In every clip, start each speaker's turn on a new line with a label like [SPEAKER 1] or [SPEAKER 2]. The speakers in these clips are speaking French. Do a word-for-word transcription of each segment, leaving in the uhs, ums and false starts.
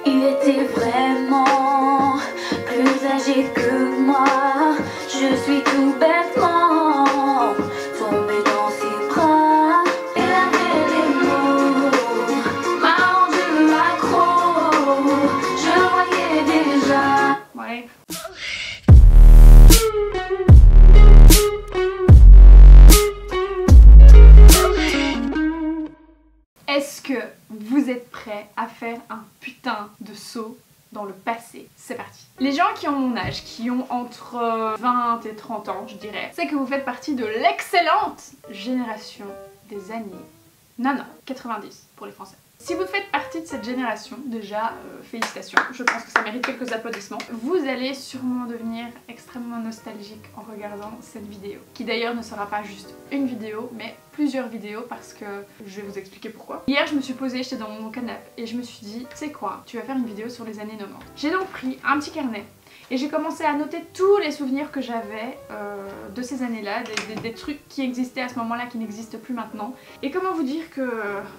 [SPEAKER 1] Il était vraiment plus âgé que moi. Je suis tout bêtement tombée dans ses bras. Elle avait des mots, m'a rendu accro. Je voyais déjà.
[SPEAKER 2] Ouais. Est-ce que vous êtes prêts à faire un putain de saut dans le passé? C'est parti. Les gens qui ont mon âge, qui ont entre vingt et trente ans, je dirais, c'est que vous faites partie de l'excellente génération des années quatre-vingt-dix, quatre-vingt-dix pour les Français. Si vous faites partie de cette génération, déjà, euh, félicitations, je pense que ça mérite quelques applaudissements. Vous allez sûrement devenir extrêmement nostalgique en regardant cette vidéo, qui d'ailleurs ne sera pas juste une vidéo, mais plusieurs vidéos, parce que je vais vous expliquer pourquoi. Hier, je me suis posée, j'étais dans mon canapé, et je me suis dit, tu sais quoi, tu vas faire une vidéo sur les années quatre-vingt-dix. J'ai donc pris un petit carnet, et j'ai commencé à noter tous les souvenirs que j'avais euh, de ces années-là, des, des, des trucs qui existaient à ce moment-là, qui n'existent plus maintenant. Et comment vous dire que...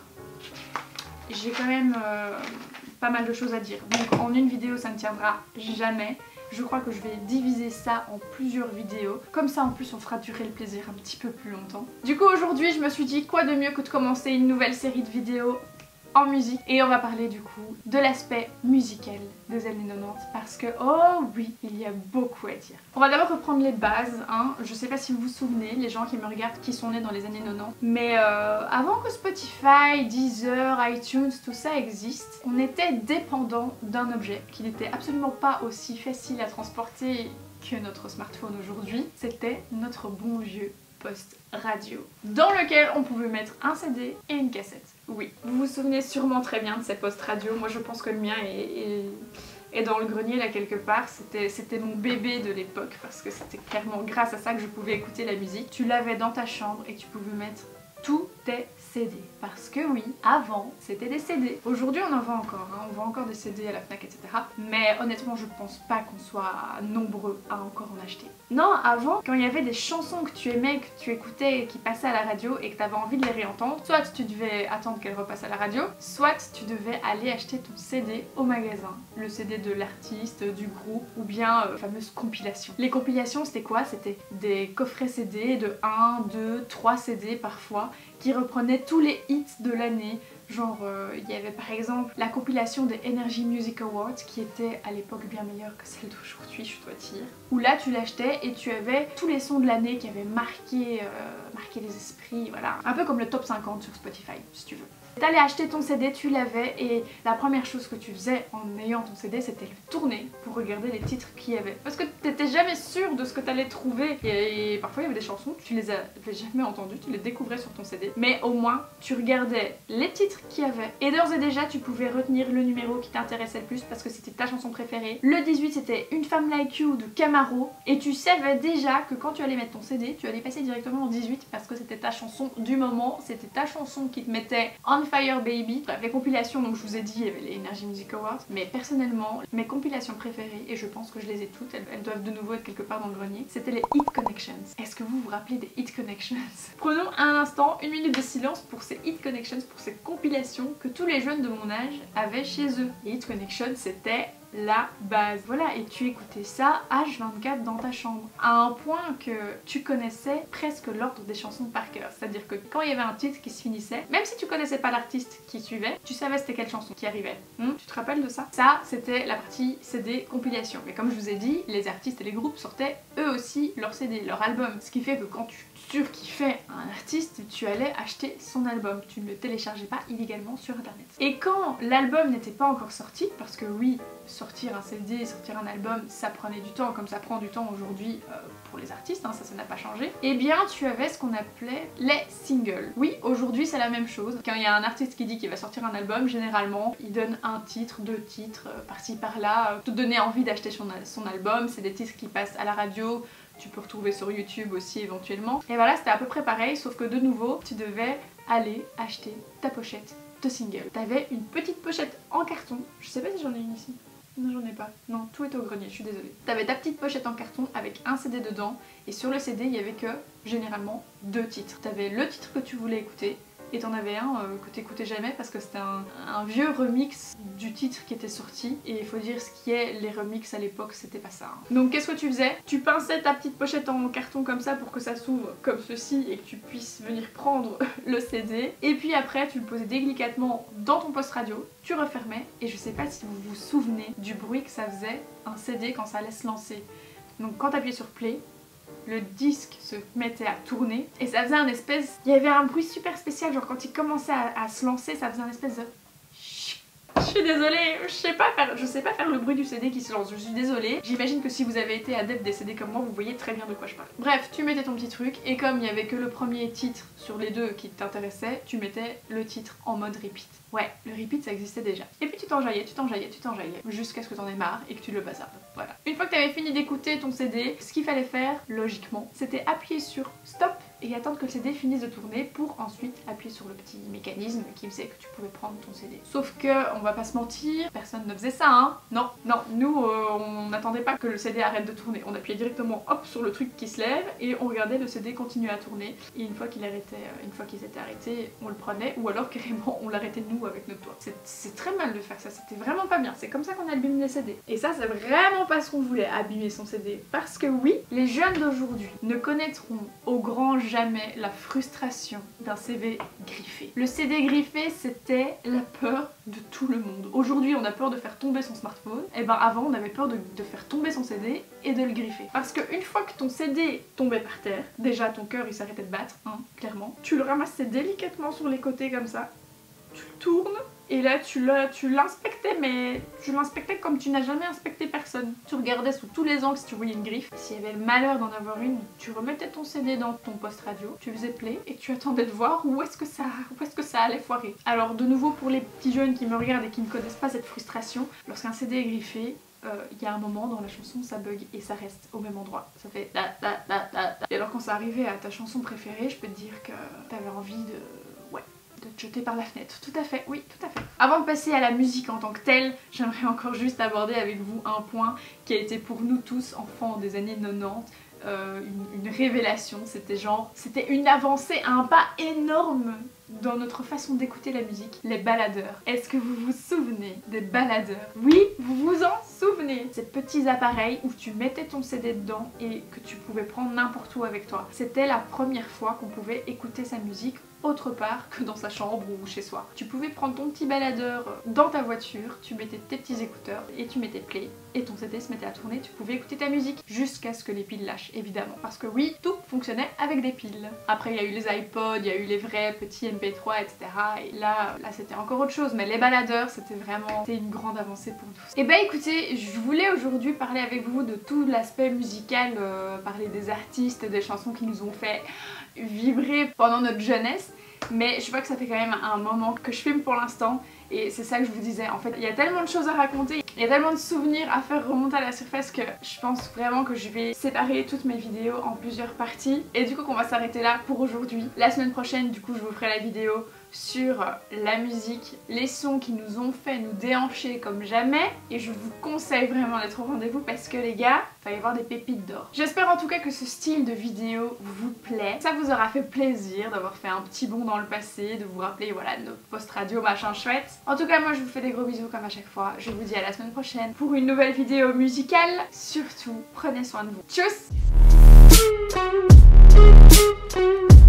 [SPEAKER 2] j'ai quand même euh, pas mal de choses à dire. Donc en une vidéo ça ne tiendra jamais. Je crois que je vais diviser ça en plusieurs vidéos. Comme ça en plus on fera durer le plaisir un petit peu plus longtemps. Du coup aujourd'hui je me suis dit quoi de mieux que de commencer une nouvelle série de vidéos en musique. Et on va parler du coup de l'aspect musical des années quatre-vingt-dix parce que oh oui, il y a beaucoup à dire. On va d'abord reprendre les bases, hein. Je sais pas si vous vous souvenez, les gens qui me regardent qui sont nés dans les années quatre-vingt-dix, mais euh, avant que Spotify, Deezer, iTunes, tout ça existe, on était dépendant d'un objet qui n'était absolument pas aussi facile à transporter que notre smartphone aujourd'hui. C'était notre bon vieux poste radio, dans lequel on pouvait mettre un C D et une cassette. Oui, vous vous souvenez sûrement très bien de ces postes radio. Moi je pense que le mien est, est, est dans le grenier là quelque part. C'était mon bébé de l'époque parce que c'était clairement grâce à ça que je pouvais écouter la musique. Tu l'avais dans ta chambre et tu pouvais mettre tous tes C D. Parce que oui, avant c'était des C D. Aujourd'hui on en vend encore, hein. On vend encore des C D à la Fnac, et cetera. Mais honnêtement je pense pas qu'on soit nombreux à encore en acheter. Non, avant, quand il y avait des chansons que tu aimais, que tu écoutais et qui passaient à la radio et que tu avais envie de les réentendre, soit tu devais attendre qu'elles repassent à la radio, soit tu devais aller acheter ton C D au magasin. Le C D de l'artiste, du groupe, ou bien euh, fameuse compilation. Les compilations c'était quoi? C'était des coffrets C D de un, deux, trois C D parfois, qui reprenaient tous les hits de l'année. Genre, euh, il y avait par exemple la compilation des Energy Music Awards qui était à l'époque bien meilleure que celle d'aujourd'hui, je dois dire. Où là tu l'achetais et tu avais tous les sons de l'année qui avaient marqué, euh, marqué les esprits, voilà. Un peu comme le top cinquante sur Spotify, si tu veux. T'allais acheter ton C D, tu l'avais et la première chose que tu faisais en ayant ton C D c'était le tourner pour regarder les titres qu'il y avait. Parce que t'étais jamais sûr de ce que t'allais trouver et, et parfois il y avait des chansons, tu les avais jamais entendues, tu les découvrais sur ton C D. Mais au moins tu regardais les titres qu'il y avait et d'ores et déjà tu pouvais retenir le numéro qui t'intéressait le plus parce que c'était ta chanson préférée. Le dix-huit c'était Une Femme Like You de Camaro et tu savais déjà que quand tu allais mettre ton C D tu allais passer directement au dix-huit parce que c'était ta chanson du moment, c'était ta chanson qui te mettait en Fire Baby. Bref, les compilations, donc je vous ai dit, il y avait les Energy Music Awards, mais personnellement, mes compilations préférées, et je pense que je les ai toutes, elles, elles doivent de nouveau être quelque part dans le grenier, c'était les Hit Connections. Est-ce que vous vous rappelez des Hit Connections? Prenons un instant, une minute de silence pour ces Hit Connections, pour ces compilations que tous les jeunes de mon âge avaient chez eux. Les Hit Connections, c'était la base. Voilà, et tu écoutais ça H vingt-quatre dans ta chambre. À un point que tu connaissais presque l'ordre des chansons par cœur. C'est-à-dire que quand il y avait un titre qui se finissait, même si tu connaissais pas l'artiste qui suivait, tu savais c'était quelle chanson qui arrivait. Hum, tu te rappelles de ça? Ça, c'était la partie C D compilation. Mais comme je vous ai dit, les artistes et les groupes sortaient eux aussi leur C D, leur album. Ce qui fait que quand tu surkiffais un artiste, tu allais acheter son album. Tu ne le téléchargeais pas illégalement sur internet. Et quand l'album n'était pas encore sorti, parce que oui, sortir un C D, sortir un album, ça prenait du temps, comme ça prend du temps aujourd'hui euh, pour les artistes, hein, ça, ça n'a pas changé, et bien tu avais ce qu'on appelait les singles. Oui, aujourd'hui c'est la même chose. Quand il y a un artiste qui dit qu'il va sortir un album, généralement, il donne un titre, deux titres, euh, par-ci par-là, euh, te donner envie d'acheter son, son album, c'est des titres qui passent à la radio, tu peux retrouver sur YouTube aussi éventuellement. Et voilà, c'était à peu près pareil, sauf que de nouveau, tu devais aller acheter ta pochette de single. T'avais une petite pochette en carton, je sais pas si j'en ai une ici. Non, j'en ai pas. Non, tout est au grenier, je suis désolée. T'avais ta petite pochette en carton avec un C D dedans et sur le C D, il y avait que, généralement, deux titres. T'avais le titre que tu voulais écouter et t'en avais un euh, que t'écoutais jamais parce que c'était un, un vieux remix du titre qui était sorti, et il faut dire ce qui est, les remixes à l'époque c'était pas ça. Hein. Donc qu'est-ce que tu faisais? Tu pinçais ta petite pochette en carton comme ça pour que ça s'ouvre comme ceci et que tu puisses venir prendre le C D, et puis après tu le posais délicatement dans ton poste radio, tu refermais, et je sais pas si vous vous souvenez du bruit que ça faisait un C D quand ça allait se lancer. Donc quand t'appuyais sur play, le disque se mettait à tourner et ça faisait un espèce... Il y avait un bruit super spécial, genre quand il commençait à, à se lancer, ça faisait un espèce de... Je suis désolée, je sais pas faire, je sais pas faire le bruit du C D qui se lance, je suis désolée. J'imagine que si vous avez été adepte des C D comme moi, vous voyez très bien de quoi je parle. Bref, tu mettais ton petit truc, et comme il y avait que le premier titre sur les deux qui t'intéressait, tu mettais le titre en mode repeat. Ouais, le repeat ça existait déjà. Et puis tu t'enjaillais, tu t'enjaillais, tu t'enjaillais, jusqu'à ce que t'en aies marre et que tu le passes. Voilà. Une fois que t'avais fini d'écouter ton C D, ce qu'il fallait faire, logiquement, c'était appuyer sur stop et attendre que le C D finisse de tourner pour ensuite appuyer sur le petit mécanisme qui faisait que tu pouvais prendre ton C D. Sauf que, on va pas se mentir, personne ne faisait ça, hein. Non, non, nous euh, on n'attendait pas que le C D arrête de tourner. On appuyait directement hop sur le truc qui se lève et on regardait le C D continuer à tourner. Et une fois qu'il arrêtait, euh, une fois qu'il s'était arrêté, on le prenait, ou alors carrément on l'arrêtait nous avec notre doigt. C'est très mal de faire ça, c'était vraiment pas bien. C'est comme ça qu'on abîme les C D. Et ça c'est vraiment pas ce qu'on voulait, abîmer son C D. Parce que oui, les jeunes d'aujourd'hui ne connaîtront au grand jamais la frustration d'un C D griffé. Le C D griffé, c'était la peur de tout le monde. Aujourd'hui, on a peur de faire tomber son smartphone. Et ben avant, on avait peur de, de faire tomber son C D et de le griffer. Parce qu'une fois que ton C D tombait par terre, déjà ton cœur il s'arrêtait de battre, hein, clairement. Tu le ramassais délicatement sur les côtés comme ça. Tu le tournes. Et là tu l'inspectais, mais tu l'inspectais comme tu n'as jamais inspecté personne. Tu regardais sous tous les angles si tu voyais une griffe. S'il y avait le malheur d'en avoir une, tu remettais ton C D dans ton poste radio, tu faisais play et tu attendais de voir où est-ce que ça, où est-ce que ça allait foirer. Alors de nouveau pour les petits jeunes qui me regardent et qui ne connaissent pas cette frustration, lorsqu'un C D est griffé, il euh, y a un moment dans la chanson ça bug et ça reste au même endroit. Ça fait da da da da. Et alors quand ça arrivait à ta chanson préférée, je peux te dire que t'avais envie de... de te jeter par la fenêtre. Tout à fait, oui, tout à fait. Avant de passer à la musique en tant que telle, j'aimerais encore juste aborder avec vous un point qui a été pour nous tous, enfants des années quatre-vingt-dix, euh, une, une révélation. C'était genre, c'était une avancée, un pas énorme dans notre façon d'écouter la musique, les baladeurs. Est-ce que vous vous souvenez des baladeurs? Oui, vous vous en souvenez? Ces petits appareils où tu mettais ton C D dedans et que tu pouvais prendre n'importe où avec toi. C'était la première fois qu'on pouvait écouter sa musique autre part que dans sa chambre ou chez soi. Tu pouvais prendre ton petit baladeur dans ta voiture, tu mettais tes petits écouteurs et tu mettais play et ton C D se mettait à tourner, tu pouvais écouter ta musique jusqu'à ce que les piles lâchent, évidemment. Parce que oui, tout fonctionnait avec des piles. Après il y a eu les iPods, il y a eu les vrais petits M P trois, et cetera. Et là, là c'était encore autre chose, mais les baladeurs c'était vraiment une grande avancée pour tous. Et bah écoutez, je voulais aujourd'hui parler avec vous de tout l'aspect musical, euh, parler des artistes, des chansons qui nous ont fait vibrer pendant notre jeunesse, mais je vois que ça fait quand même un moment que je filme pour l'instant et c'est ça que je vous disais. En fait, il y a tellement de choses à raconter, il y a tellement de souvenirs à faire remonter à la surface que je pense vraiment que je vais séparer toutes mes vidéos en plusieurs parties et du coup qu'on va s'arrêter là pour aujourd'hui. La semaine prochaine, du coup, je vous ferai la vidéo sur la musique, les sons qui nous ont fait nous déhancher comme jamais, et je vous conseille vraiment d'être au rendez-vous parce que les gars, il va y avoir des pépites d'or. J'espère en tout cas que ce style de vidéo vous plaît, ça vous aura fait plaisir d'avoir fait un petit bond dans le passé, de vous rappeler voilà notre post radio machin chouette. En tout cas moi je vous fais des gros bisous comme à chaque fois, je vous dis à la semaine prochaine pour une nouvelle vidéo musicale. Surtout prenez soin de vous. Tchuss.